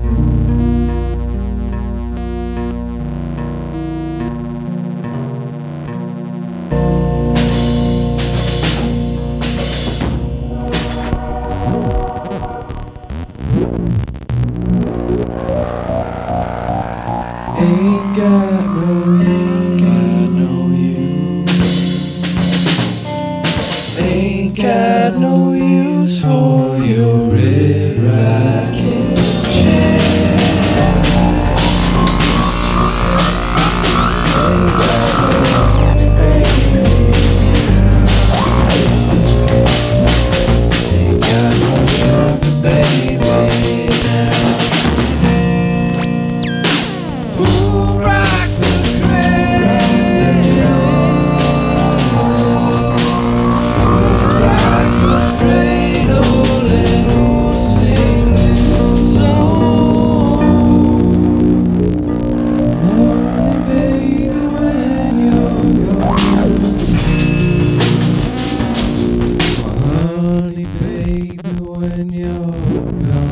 Ain't got no use. Ain't got no use for your red rocking chair. Ain't got no baby. Ain't got no sugar baby now. Honey, baby, when you're gone.